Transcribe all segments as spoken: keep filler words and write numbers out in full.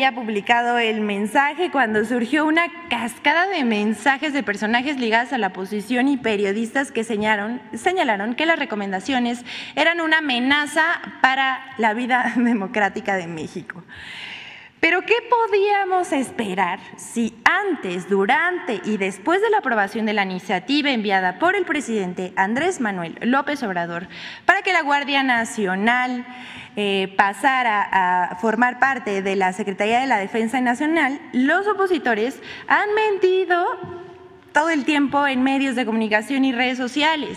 había publicado el mensaje cuando surgió una cascada de mensajes de personajes ligados a la oposición y periodistas que señalaron, señalaron que las recomendaciones eran una amenaza para la vida democrática de México. Pero ¿qué podíamos esperar si antes, durante y después de la aprobación de la iniciativa enviada por el presidente Andrés Manuel López Obrador para que la Guardia Nacional eh, pasara a formar parte de la Secretaría de la Defensa Nacional, los opositores han mentido todo el tiempo en medios de comunicación y redes sociales?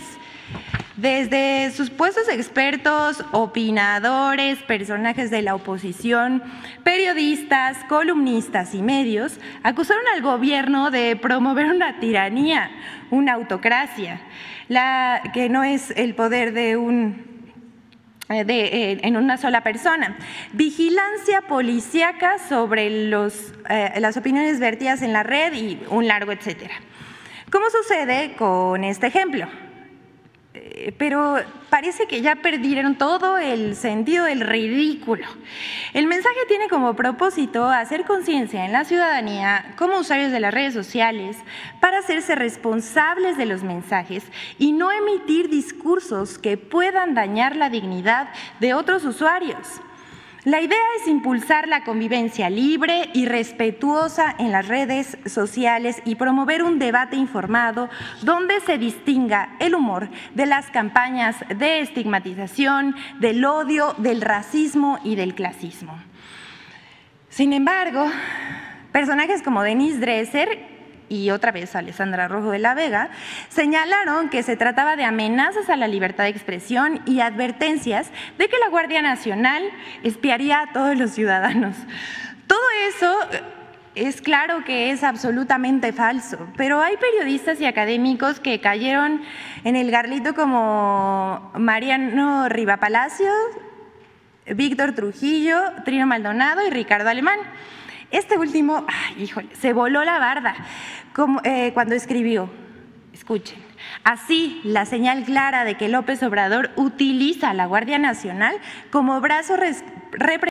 Desde supuestos expertos, opinadores, personajes de la oposición, periodistas, columnistas y medios acusaron al gobierno de promover una tiranía, una autocracia, la que no es el poder de un De, eh, en una sola persona, vigilancia policíaca sobre los, eh, las opiniones vertidas en la red y un largo etcétera. ¿Cómo sucede con este ejemplo? Eh, pero parece que ya perdieron todo el sentido del ridículo. El mensaje tiene como propósito hacer conciencia en la ciudadanía como usuarios de las redes sociales para hacerse responsables de los mensajes y no emitir discursos que puedan dañar la dignidad de otros usuarios. La idea es impulsar la convivencia libre y respetuosa en las redes sociales y promover un debate informado donde se distinga el humor de las campañas de estigmatización, del odio, del racismo y del clasismo. Sin embargo, personajes como Denise Dresser y otra vez Alessandra Rojo de la Vega, señalaron que se trataba de amenazas a la libertad de expresión y advertencias de que la Guardia Nacional espiaría a todos los ciudadanos. Todo eso es claro que es absolutamente falso, pero hay periodistas y académicos que cayeron en el garlito como Mariano Rivapalacio, Víctor Trujillo, Trino Maldonado y Ricardo Alemán. Este último, ay, híjole, se voló la barda como, eh, cuando escribió, escuchen, así la señal clara de que López Obrador utiliza a la Guardia Nacional como brazo representativo